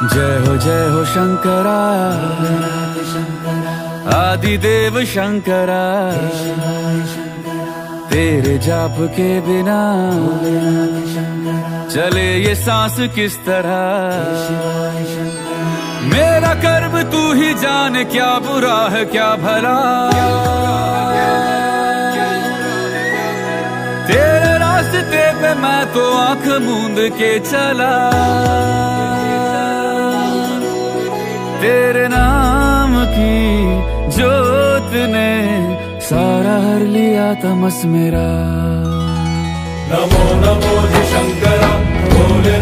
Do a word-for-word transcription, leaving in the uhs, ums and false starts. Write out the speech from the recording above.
जय हो जय हो शंकरा, आदिदेव शंकरा, तेरे जाप के बिना चले ये सांस किस तरह। मेरा कर्म तू ही जाने, क्या बुरा है क्या भला, तेरे रास्ते पे मैं तो आंख मूंद के चला। तेरे नाम की जोत ने सारा हर लिया तमस मेरा। नमो नमो जी शंकरा, भोले